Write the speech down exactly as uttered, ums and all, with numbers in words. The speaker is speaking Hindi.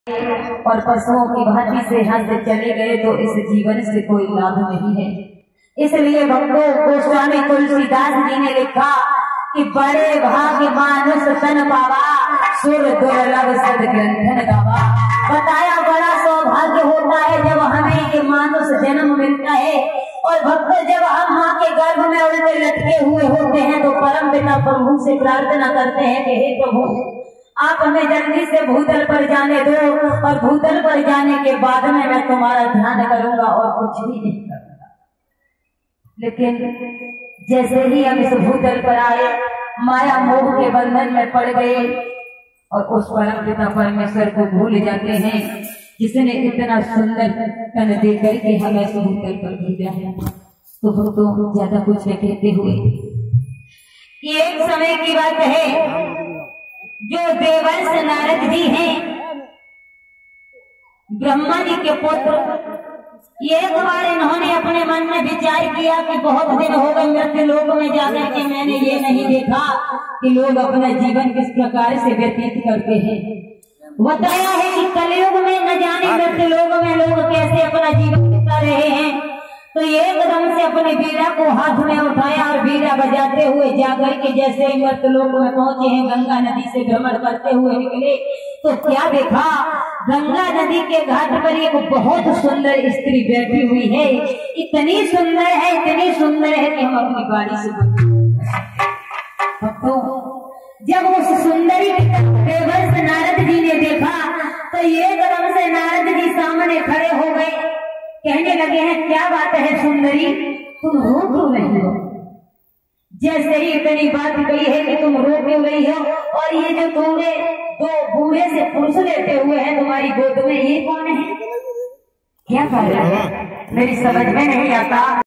और पशुओं की भांति से हंस चले गए तो इस जीवन से कोई लाभ नहीं है। इसलिए भक्तों, गोस्वामी तुलसीदास जी ने लिखा कि बड़े भाग्य मानुष तन पावा, सुर दुर्लभ सद्ग्रंथन गावा। बताया बड़ा सौभाग्य होता है जब हमें ये मानुष जन्म मिलता है। और भक्तों, जब हम माँ के गर्भ में उल्टे लटके हुए होते हैं तो परम पिता प्रभु से प्रार्थना करते हैं कि हे प्रभु, आप हमें जल्दी से भूतल पर जाने दो, और भूतल पर जाने के बाद में मैं तुम्हारा ध्यान करूंगा और कुछ भी नहीं करूंगा। लेकिन जैसे ही हम इस भूतल पर आए, माया मोह के बंधन में पड़ गए और उस परम पिता परमेश्वर को भूल जाते हैं जिसने इतना सुंदर तन दे करके हमें इस भूतल पर भेजा है। तो भक्तों, ज्यादा कुछ न कहते हुए, ये एक समय की बात है, जो देवर्ष नारद जी हैं, ब्रह्मा जी के पुत्र, एक बार इन्होंने अपने मन में विचार किया कि बहुत दिन हो गए मृत्यु लोक में जाकर के मैंने ये नहीं देखा कि लोग अपना जीवन किस प्रकार से व्यतीत करते हैं। बताया है कि कलयुग में न जाने मृत्यु लोक में लोग कैसे अपना जीवन बिता रहे हैं। तो एकदम से अपने बीड़ा को हाथ में उठाया और बीड़ा बजाते हुए जाकर के जैसे ही मृतलोक में पहुंचे हैं, गंगा नदी से भ्रमण करते हुए निकले तो क्या देखा, गंगा नदी के घाट पर एक बहुत सुंदर स्त्री बैठी हुई है। इतनी सुंदर है, इतनी सुंदर है कि हम अपनी गाड़ी से तो जब उस सुंदरी देवर्ष नारद जी ने देखा तो एकदम से नारद जी सामने खड़े हो गए। कहने लगे हैं, क्या बात है सुंदरी, तुम रो क्यों रही हो? जैसे ही इतनी बात कही है कि तुम रो क्यों रही हो, और ये जो तुम्हें दो बूढ़े से पुरुष लेटे हुए हैं तुम्हारी गोद में, ये कौन है? क्या कर रहा है? मेरी समझ में नहीं आता।